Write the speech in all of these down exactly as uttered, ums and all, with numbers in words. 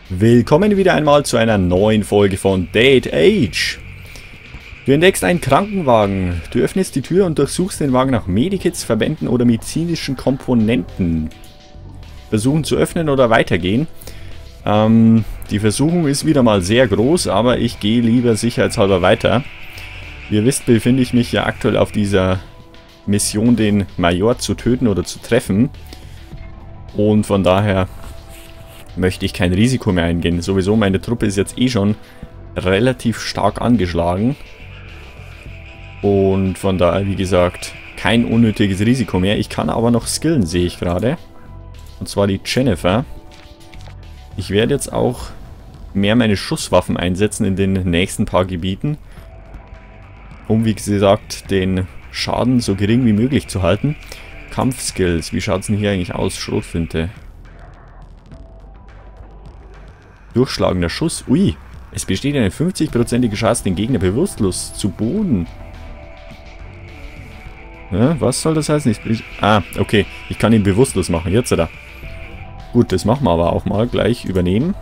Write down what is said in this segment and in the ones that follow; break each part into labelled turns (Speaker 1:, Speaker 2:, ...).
Speaker 1: Willkommen wieder einmal zu einer neuen Folge von Dead Age. Du entdeckst einen Krankenwagen. Du öffnest die Tür und durchsuchst den Wagen nach Medikits, Verbänden oder medizinischen Komponenten. Versuchen zu öffnen oder weitergehen. Ähm, die Versuchung ist wieder mal sehr groß, aber ich gehe lieber sicherheitshalber weiter. Wie ihr wisst, befinde ich mich ja aktuell auf dieser Mission, den Major zu töten oder zu treffen. Und von daher möchte ich kein Risiko mehr eingehen. Sowieso, meine Truppe ist jetzt eh schon relativ stark angeschlagen. Und von daher, wie gesagt, kein unnötiges Risiko mehr. Ich kann aber noch skillen, sehe ich gerade. Und zwar die Jennifer. Ich werde jetzt auch mehr meine Schusswaffen einsetzen in den nächsten paar Gebieten. Um, wie gesagt, den Schaden so gering wie möglich zu halten. Kampfskills, wie schaut es denn hier eigentlich aus? Schrotflinte. Durchschlagender Schuss. Ui, es besteht eine fünfzig-prozentige Chance, den Gegner bewusstlos zu Boden. Ja, was soll das heißen? Ich, ah, okay. Ich kann ihn bewusstlos machen. Jetzt oder? Gut, das machen wir aber auch mal. Gleich übernehmen.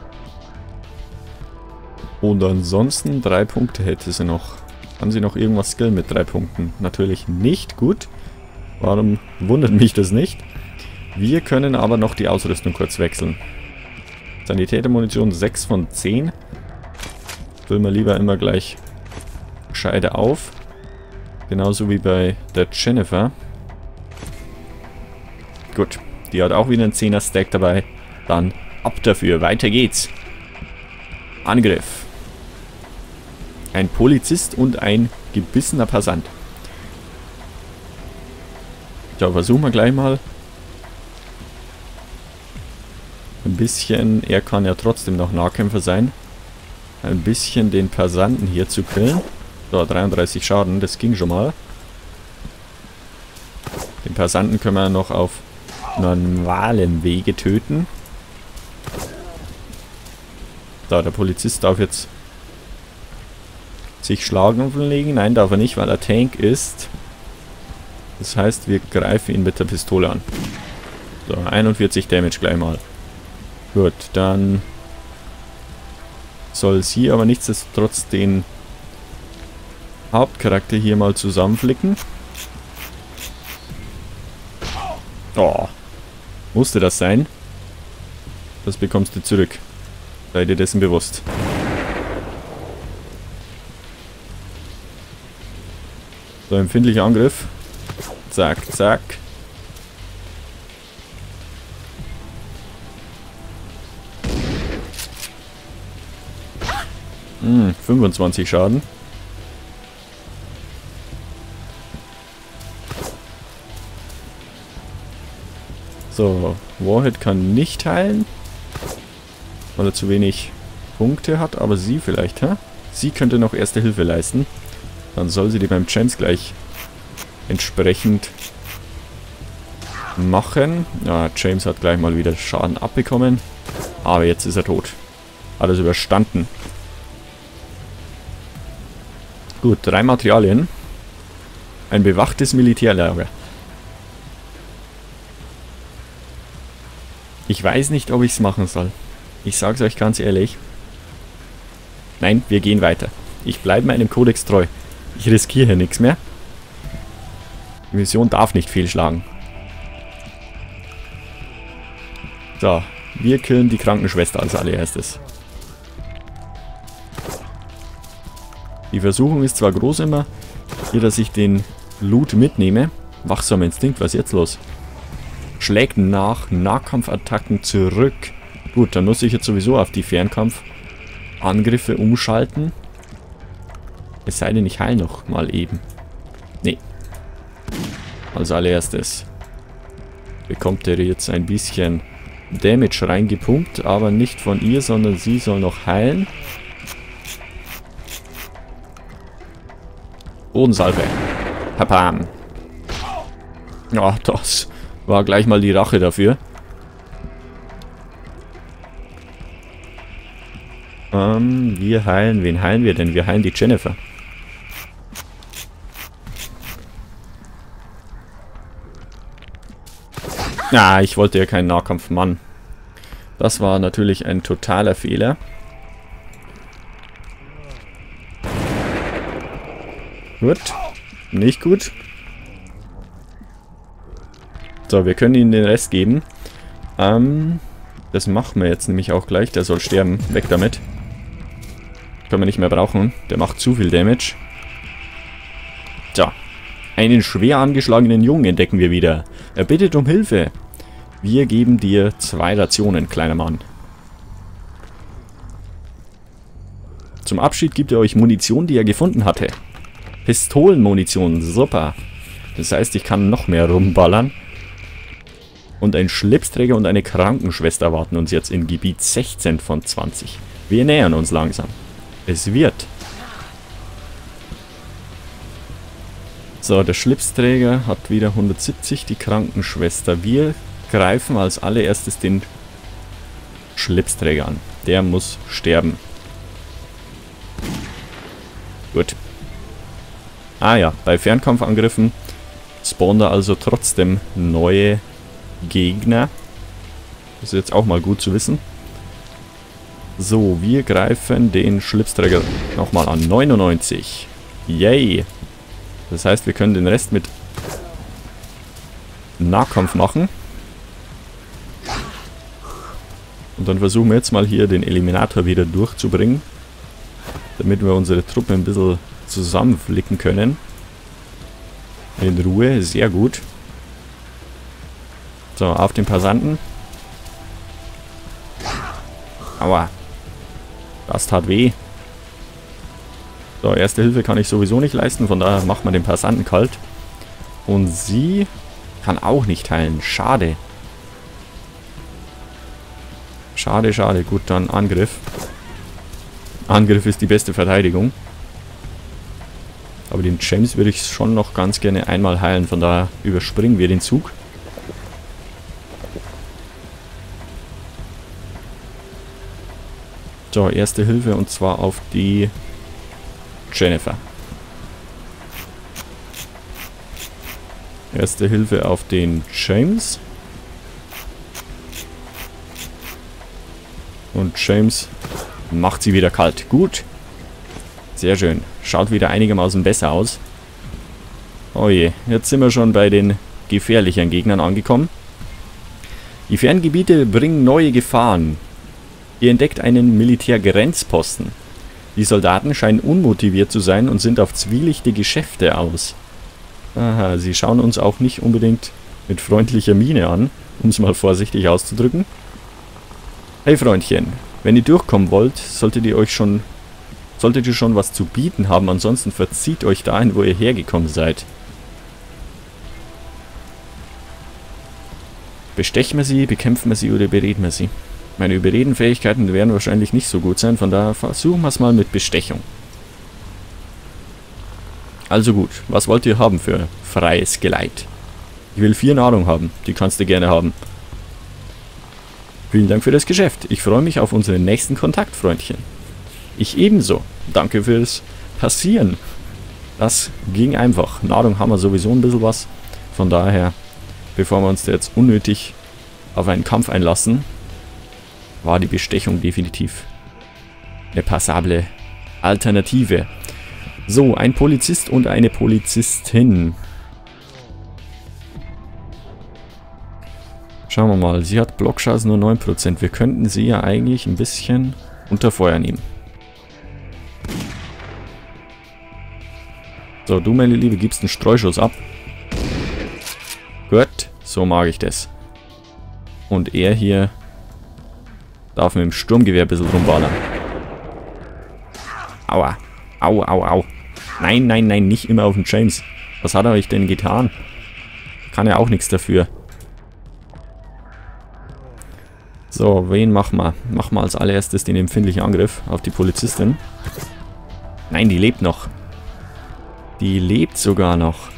Speaker 1: Und ansonsten drei Punkte hätte sie noch. Kann sie noch irgendwas skillen mit drei Punkten? Natürlich nicht. Gut. Warum wundert mich das nicht? Wir können aber noch die Ausrüstung kurz wechseln. Sanitätermunition sechs von zehn. Füllen wir lieber immer gleich gescheite auf. Genauso wie bei der Jennifer. Gut, die hat auch wieder einen zehner Stack dabei. Dann ab dafür, weiter geht's. Angriff. Ein Polizist und ein gebissener Passant. So, versuchen wir gleich mal. Ein bisschen, er kann ja trotzdem noch Nahkämpfer sein. Ein bisschen den Passanten hier zu killen. So, dreiunddreißig Schaden, das ging schon mal. Den Passanten können wir noch auf normalem Wege töten. So, der Polizist darf jetzt sich Schlagwaffen legen. Nein, darf er nicht, weil er Tank ist. Das heißt, wir greifen ihn mit der Pistole an. So, einundvierzig Damage gleich mal. Gut, dann soll sie aber nichtsdestotrotz den Hauptcharakter hier mal zusammenflicken. Oh, musste das sein? Das bekommst du zurück. Sei dir dessen bewusst. So, empfindlicher Angriff. Zack, zack. Hm, fünfundzwanzig Schaden. So, Warhead kann nicht heilen, weil er zu wenig Punkte hat, aber sie vielleicht, hä? Sie könnte noch Erste Hilfe leisten. Dann soll sie die beim James gleich entsprechend machen. Ja, James hat gleich mal wieder Schaden abbekommen, aber jetzt ist er tot. Alles überstanden. Gut, drei Materialien. Ein bewachtes Militärlager. Ich weiß nicht, ob ich es machen soll. Ich sage es euch ganz ehrlich. Nein, wir gehen weiter. Ich bleibe meinem Kodex treu. Ich riskiere hier nichts mehr. Die Mission darf nicht fehlschlagen. So, wir killen die Krankenschwester als allererstes. Die Versuchung ist zwar groß immer, hier, dass ich den Loot mitnehme. Wachsamer Instinkt, was ist jetzt los? Schlägt nach Nahkampfattacken zurück. Gut, dann muss ich jetzt sowieso auf die Fernkampfangriffe umschalten. Es sei denn, ich heile noch mal eben. Nee. Als allererstes bekommt er jetzt ein bisschen Damage reingepumpt, aber nicht von ihr, sondern sie soll noch heilen. Bodensalve. Papam. Ja, das war gleich mal die Rache dafür. Ähm, wir heilen. Wen heilen wir denn? Wir heilen die Jennifer. Ah, ich wollte ja keinen Nahkampf, Mann. Das war natürlich ein totaler Fehler. Gut. Nicht gut. So, wir können ihm den Rest geben. Ähm, das machen wir jetzt nämlich auch gleich. Der soll sterben. Weg damit. Können wir nicht mehr brauchen. Der macht zu viel Damage. So. Einen schwer angeschlagenen Jungen entdecken wir wieder. Er bittet um Hilfe. Wir geben dir zwei Rationen, kleiner Mann. Zum Abschied gibt er euch Munition, die er gefunden hatte. Pistolenmunition, super. Das heißt, ich kann noch mehr rumballern. Und ein Schlipsträger und eine Krankenschwester warten uns jetzt in Gebiet sechzehn von zwanzig. Wir nähern uns langsam. Es wird. So, der Schlipsträger hat wieder hundertsiebzig, die Krankenschwester. Wir greifen als allererstes den Schlipsträger an. Der muss sterben. Gut. Ah ja, bei Fernkampfangriffen spawnen da also trotzdem neue Gegner. Das ist jetzt auch mal gut zu wissen. So, wir greifen den Schlipsträger nochmal an. neunundneunzig. Yay. Das heißt, wir können den Rest mit Nahkampf machen. Und dann versuchen wir jetzt mal hier den Eliminator wieder durchzubringen. Damit wir unsere Truppe ein bisschen zusammenflicken können. In Ruhe, sehr gut. So, auf den Passanten. Aua. Das tat weh. So, erste Hilfe kann ich sowieso nicht leisten, von daher macht man den Passanten kalt. Und sie kann auch nicht heilen. Schade. Schade, schade. Gut, dann Angriff. Angriff ist die beste Verteidigung. Aber den James würde ich schon noch ganz gerne einmal heilen, von daher überspringen wir den Zug. So, erste Hilfe und zwar auf die Jennifer. Erste Hilfe auf den James. Und James macht sie wieder kalt. Gut. Sehr schön. Schaut wieder einigermaßen besser aus. Oh je, jetzt sind wir schon bei den gefährlichen Gegnern angekommen. Die Ferngebiete bringen neue Gefahren. Ihr entdeckt einen Militärgrenzposten. Die Soldaten scheinen unmotiviert zu sein und sind auf zwielichte Geschäfte aus. Aha, sie schauen uns auch nicht unbedingt mit freundlicher Miene an, um es mal vorsichtig auszudrücken. Hey Freundchen, wenn ihr durchkommen wollt, solltet ihr euch schon, solltet ihr schon was zu bieten haben, ansonsten verzieht euch dahin, wo ihr hergekommen seid. Bestechen wir sie, bekämpfen wir sie oder bereden wir sie? Meine Überredenfähigkeiten werden wahrscheinlich nicht so gut sein, von daher versuchen wir es mal mit Bestechung. Also gut, was wollt ihr haben für freies Geleit? Ich will vier Nahrung haben, die kannst du gerne haben. Vielen Dank für das Geschäft. Ich freue mich auf unseren nächsten Kontakt, Freundchen. Ich ebenso. Danke fürs Passieren. Das ging einfach. Nahrung haben wir sowieso ein bisschen was. Von daher, bevor wir uns da jetzt unnötig auf einen Kampf einlassen, war die Bestechung definitiv eine passable Alternative. So, ein Polizist und eine Polizistin. Schauen wir mal, sie hat Blockschaden nur neun Prozent. Wir könnten sie ja eigentlich ein bisschen unter Feuer nehmen. So, du meine Liebe, gibst einen Streuschuss ab. Gut, so mag ich das. Und er hier darf mit dem Sturmgewehr ein bisschen rumballern. Aua. Au, au, au. Nein, nein, nein, nicht immer auf den James. Was hat er euch denn getan? Kann er auch nichts dafür. So, wen machen wir? Machen wir als allererstes den empfindlichen Angriff auf die Polizistin. Nein, die lebt noch. Die lebt sogar noch.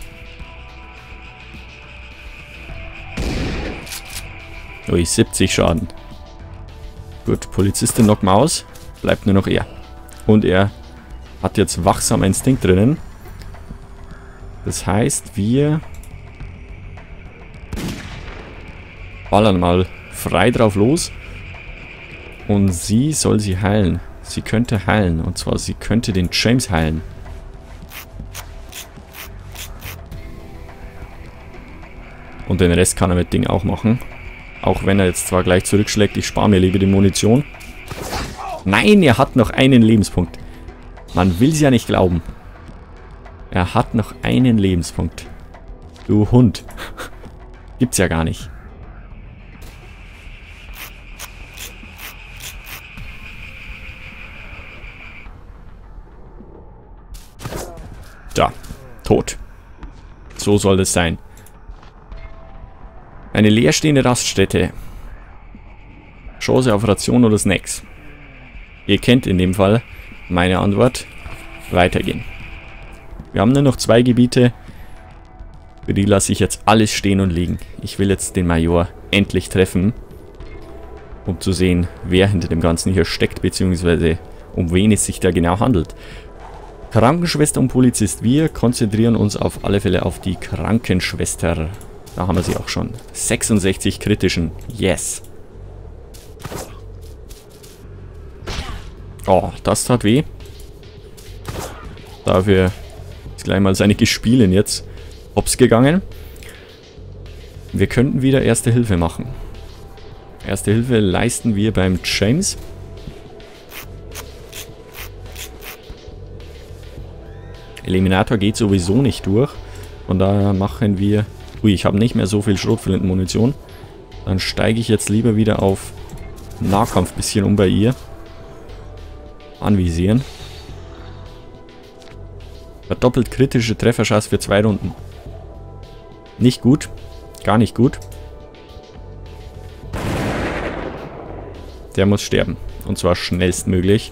Speaker 1: Ui, siebzig Schaden. Gut, Polizistin knocken wir aus. Bleibt nur noch er. Und er hat jetzt wachsamer Instinkt drinnen. Das heißt, wir ballern mal frei drauf los. Und sie soll sie heilen. Sie könnte heilen. Und zwar, sie könnte den James heilen. Und den Rest kann er mit Ding auch machen. Auch wenn er jetzt zwar gleich zurückschlägt. Ich spare mir lieber die Munition. Nein, er hat noch einen Lebenspunkt. Man will es ja nicht glauben. Er hat noch einen Lebenspunkt. Du Hund. Gibt's ja gar nicht. Da. Tot. So soll es sein. Eine leerstehende Raststätte. Chance auf Ration oder Snacks. Ihr kennt in dem Fall meine Antwort. Weitergehen. Wir haben nur noch zwei Gebiete. Für die lasse ich jetzt alles stehen und liegen. Ich will jetzt den Major endlich treffen. Um zu sehen, wer hinter dem Ganzen hier steckt, beziehungsweise um wen es sich da genau handelt. Krankenschwester und Polizist. Wir konzentrieren uns auf alle Fälle auf die Krankenschwester. Da haben wir sie auch schon. sechsundsechzig kritischen. Yes. Oh, das tat weh. Dafür ist gleich mal seine Gespielin jetzt hops gegangen. Wir könnten wieder Erste Hilfe machen. Erste Hilfe leisten wir beim James. Eliminator geht sowieso nicht durch. Von daher machen wir... Ui, ich habe nicht mehr so viel Schrotflintenmunition. Dann steige ich jetzt lieber wieder auf Nahkampf bisschen um bei ihr. Anvisieren. Verdoppelt kritische Trefferchance für zwei Runden. Nicht gut. Gar nicht gut. Der muss sterben. Und zwar schnellstmöglich.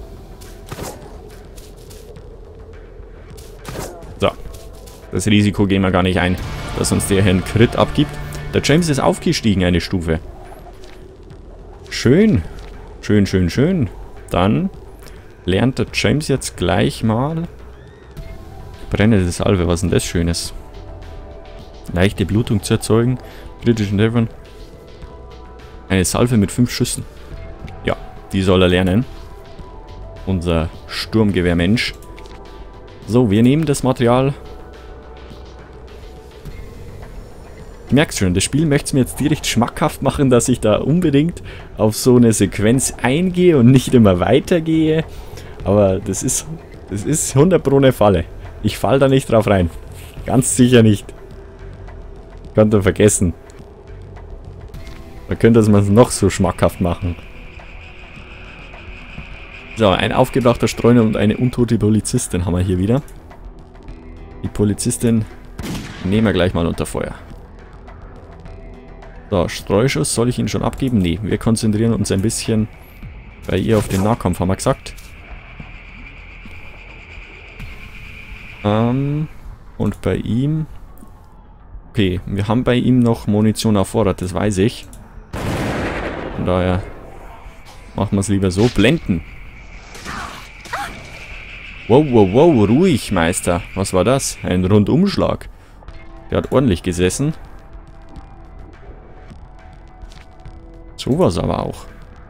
Speaker 1: So. Das Risiko gehen wir gar nicht ein, dass uns der hier einen Crit abgibt. Der James ist aufgestiegen eine Stufe. Schön. Schön, schön, schön. Dann lernt der James jetzt gleich mal... Brennende Salve, was ist denn das Schönes? Leichte Blutung zu erzeugen. Kritischen Treffern. Eine Salve mit fünf Schüssen. Ja, die soll er lernen. Unser Sturmgewehrmensch. So, wir nehmen das Material. Du merkst schon, das Spiel möchte es mir jetzt direkt schmackhaft machen, dass ich da unbedingt auf so eine Sequenz eingehe und nicht immer weitergehe. Aber das ist, das ist hundert Pro eine Falle. Ich fall da nicht drauf rein. Ganz sicher nicht. Könnt ihr vergessen. Da könnte man es noch so schmackhaft machen. So, ein aufgebrauchter Streuner und eine untote Polizistin haben wir hier wieder. Die Polizistin nehmen wir gleich mal unter Feuer. So, Streuschuss, soll ich ihn schon abgeben? Nee, wir konzentrieren uns ein bisschen bei ihr auf den Nahkampf, haben wir gesagt. Ähm, und bei ihm... Okay, wir haben bei ihm noch Munition auf Vorrat, das weiß ich. Von daher machen wir es lieber so. Blenden. Wow, wow, wow, ruhig, Meister. Was war das? Ein Rundumschlag. Der hat ordentlich gesessen. Sowas aber auch.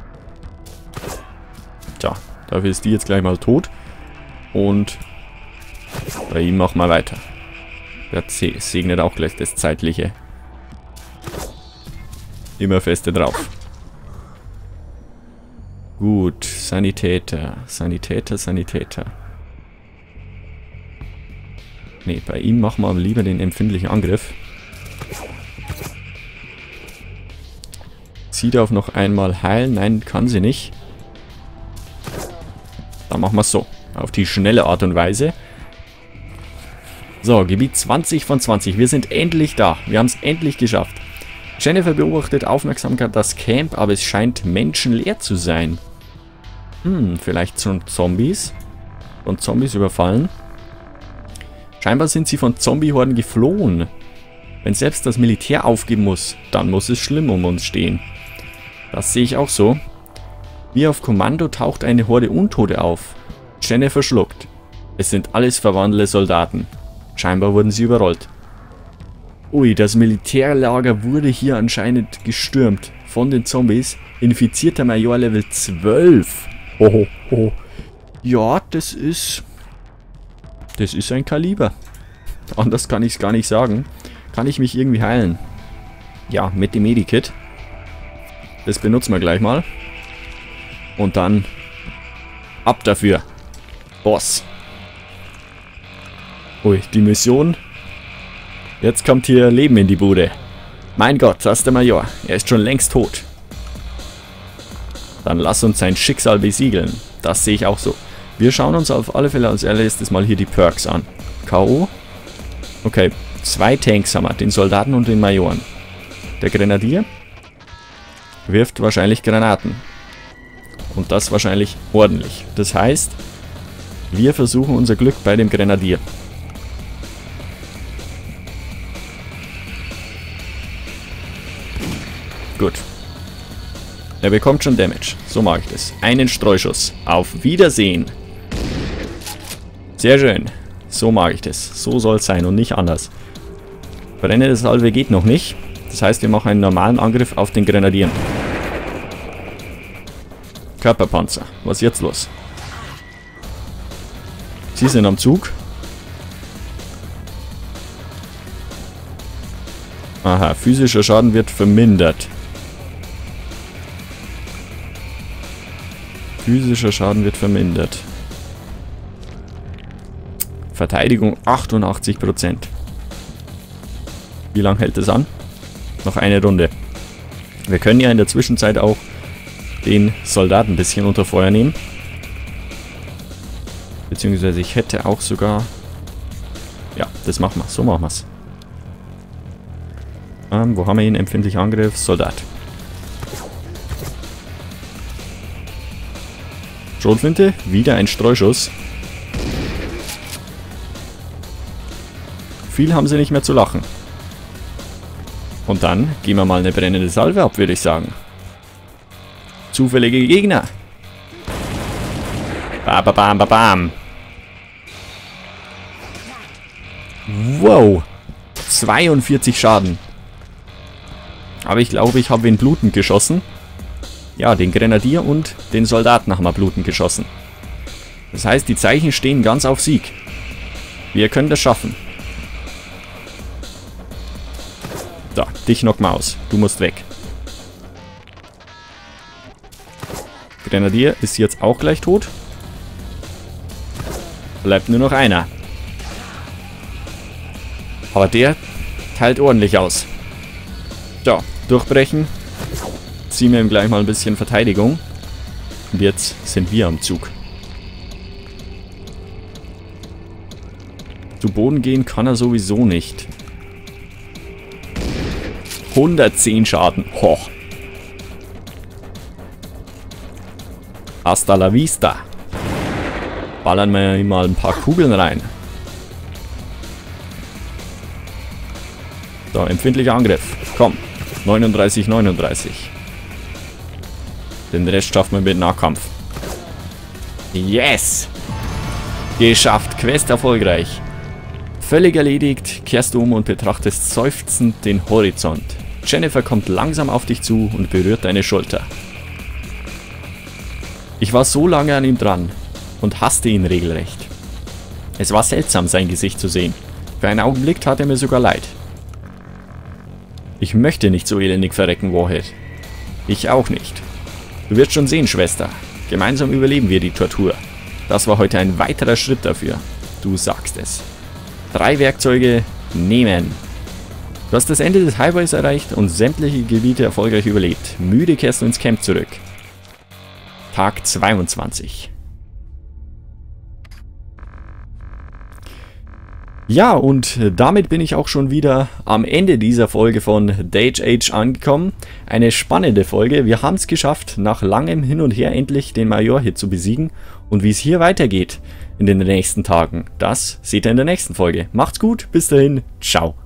Speaker 1: Tja, dafür ist die jetzt gleich mal tot. Und bei ihm machen wir weiter. Der segnet auch gleich das Zeitliche. Immer feste drauf. Gut, Sanitäter, Sanitäter, Sanitäter. Ne, bei ihm machen wir lieber den empfindlichen Angriff. Sie darf noch einmal heilen. Nein, kann sie nicht. Dann machen wir es so. Auf die schnelle Art und Weise. So, Gebiet zwanzig von zwanzig. Wir sind endlich da. Wir haben es endlich geschafft. Jennifer beobachtet aufmerksam das Camp, aber es scheint menschenleer zu sein. Hm, vielleicht schon Zombies? Von Zombies überfallen? Scheinbar sind sie von Zombie-Horden geflohen. Wenn selbst das Militär aufgeben muss, dann muss es schlimm um uns stehen. Das sehe ich auch so. Wie auf Kommando taucht eine Horde Untote auf. Jennifer schluckt. Es sind alles verwandelte Soldaten. Scheinbar wurden sie überrollt. Ui, das Militärlager wurde hier anscheinend gestürmt von den Zombies. Infizierter Major Level zwölf. Hoho, ho. Ja, das ist... Das ist ein Kaliber. Anders kann ich es gar nicht sagen. Kann ich mich irgendwie heilen? Ja, mit dem Medikit. Das benutzen wir gleich mal. Und dann ab dafür. Boss. Ui, die Mission. Jetzt kommt hier Leben in die Bude. Mein Gott, das ist der Major. Er ist schon längst tot. Dann lass uns sein Schicksal besiegeln. Das sehe ich auch so. Wir schauen uns auf alle Fälle als erstes mal hier die Perks an. K O. Okay, zwei Tanks haben wir. Den Soldaten und den Majoren. Der Grenadier wirft wahrscheinlich Granaten. Und das wahrscheinlich ordentlich. Das heißt, wir versuchen unser Glück bei dem Grenadier. Gut. Er bekommt schon Damage. So mache ich das. Einen Streuschuss. Auf Wiedersehen. Sehr schön. So mag ich das. So soll es sein und nicht anders. Brennende Salve geht noch nicht. Das heißt, wir machen einen normalen Angriff auf den Grenadier. Körperpanzer. Was ist jetzt los? Sie sind am Zug. Aha, physischer Schaden wird vermindert. Physischer Schaden wird vermindert. Verteidigung achtundachtzig Prozent. Wie lange hält das an? Noch eine Runde. Wir können ja in der Zwischenzeit auch den Soldaten ein bisschen unter Feuer nehmen. Beziehungsweise ich hätte auch sogar... Ja, das machen wir. So machen wir es. Ähm, wo haben wir ihn? Empfindlicher Angriff. Soldat. Schrotflinte. Wieder ein Streuschuss. Viel haben sie nicht mehr zu lachen. Und dann gehen wir mal eine brennende Salve ab, würde ich sagen. Zufällige Gegner. Bam, bam, bam, bam. Wow. zweiundvierzig Schaden. Aber ich glaube, ich habe ihn blutend geschossen. Ja, den Grenadier und den Soldaten haben wir blutend geschossen. Das heißt, die Zeichen stehen ganz auf Sieg. Wir können das schaffen. Da, dich knock mal aus. Du musst weg. Grenadier ist jetzt auch gleich tot. Bleibt nur noch einer. Aber der teilt ordentlich aus. So, durchbrechen. Ziehen wir ihm gleich mal ein bisschen Verteidigung. Und jetzt sind wir am Zug. Zu Boden gehen kann er sowieso nicht. hundertzehn Schaden. Hoch. Hasta la vista. Ballern wir ihm mal ein paar Kugeln rein. So, empfindlicher Angriff. Komm. neununddreißig, neununddreißig. Den Rest schaffen wir mit Nahkampf. Yes! Geschafft. Quest erfolgreich. Völlig erledigt. Kehrst du um und betrachtest seufzend den Horizont. Jennifer kommt langsam auf dich zu und berührt deine Schulter. Ich war so lange an ihm dran und hasste ihn regelrecht. Es war seltsam, sein Gesicht zu sehen. Für einen Augenblick tat er mir sogar leid. Ich möchte nicht so elendig verrecken, Warhead. Ich auch nicht. Du wirst schon sehen, Schwester. Gemeinsam überleben wir die Tortur. Das war heute ein weiterer Schritt dafür. Du sagst es. Drei Werkzeuge nehmen. Du hast das Ende des Highways erreicht und sämtliche Gebiete erfolgreich überlebt. Müde kehrst du ins Camp zurück. Tag zweiundzwanzig. Ja, und damit bin ich auch schon wieder am Ende dieser Folge von Dage Age angekommen. Eine spannende Folge. Wir haben es geschafft, nach langem Hin und Her endlich den Major hier zu besiegen. Und wie es hier weitergeht in den nächsten Tagen, das seht ihr in der nächsten Folge. Macht's gut, bis dahin, ciao.